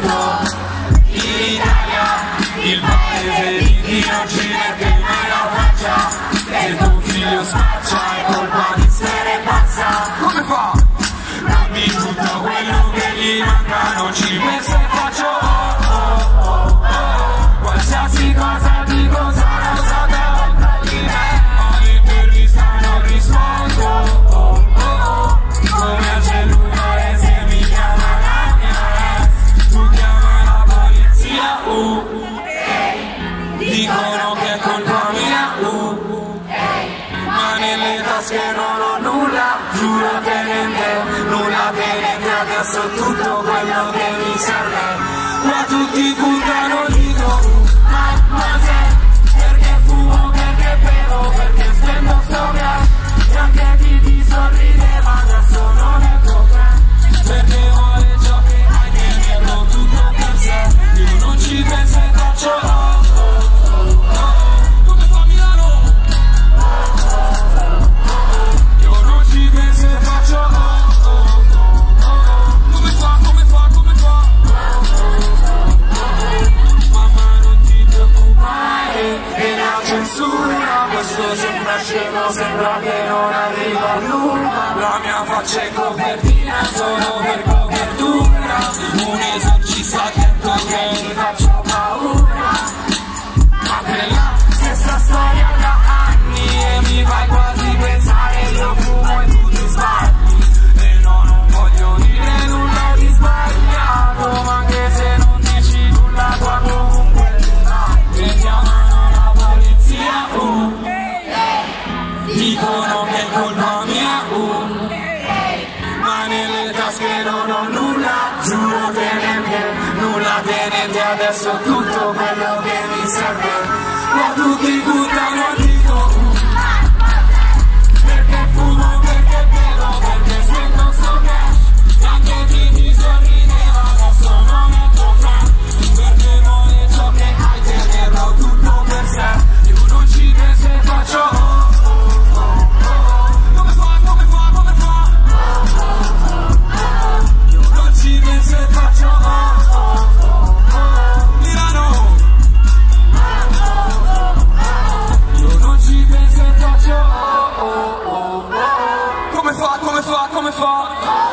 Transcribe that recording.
tutto. In Italia, il paese di chi non ci mette nella faccia. Se tuo figlio spaccia è colpa di Sfera e Basta. Come fa? Dammi tutto quello che gli manca, non ci penso e faccio qualsiasi cosa dico sarà stata di me. All'intervista non rispondo come al cellulare se mi chiama la mia ex. Tu chiama la polizia, dicono che è colpa mia, ma nelle tasche non ho nulla, giuro tenente, nulla tenente, adesso tutto quello che mi serve. Qua tutti puntano, dico ma se, perché fumo, perché bevo, perché spendo sto cash, e anche chi ti sorride ma adesso non è tuo friend, perché vuole ciò che hai, tenerlo tutto per sé. Io non ci penso e faccio come fa Milano. Io non ci penso e faccio come fa, come fa, come fa. Mamma non ti preoccupare, e la censura, questo sembra scemo, sembra che non arriva a nulla. La mia faccia è copertina solo per copertura, un esorcista ha detto che mi faccio paura. Ma quella stessa storia da anni e mi fai quasi pensare io fumo e tu ti sbagli. E no, non voglio dire nulla di sbagliato, ma anche se non dici nulla qua comunque e chiamano la polizia, dicono che è colpa mia, ma nelle tasche non ho nulla, giuro tenente, nulla tenente, adesso tutto quello che mi serve. Qua tutti buttano, dico perché fumo, perché bevo, perché spendo sto cash, e anche chi ti sorrideva adesso non è tuo friend, perché vuole ciò che hai, tenerlo tutto per sé. Io non ci penso e faccio come fa, come fa, come fa. Io non ci penso e faccio Milano. Io non ci penso e faccio come fa, come fa, come fa.